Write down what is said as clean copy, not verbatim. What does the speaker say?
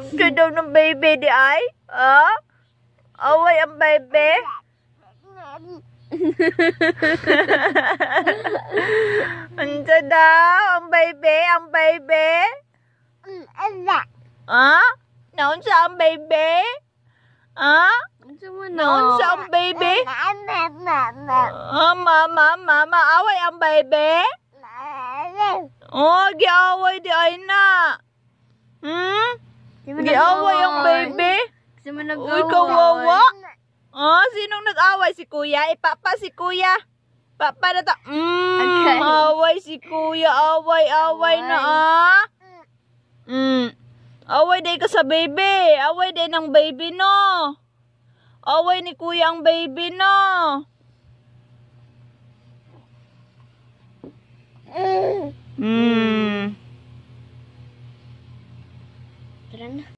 Siya daw ng baby di ay? Ah? Away ang baby? Ansa daw? Ang baby? Ang baby? Ah? Naunsa ang baby? Ah? Naunsa ang baby? Ah, mama, away ang baby? Oh, giaway di ay na. Giaway ang baby? Uy, kawawa. Oh, sinong nag-away? Si kuya? Ipapa si kuya. Papa na ta. Away si kuya. Away na ah. Away day ka sa baby. Away day ng baby no. Away ni kuya ang baby no. Tara na.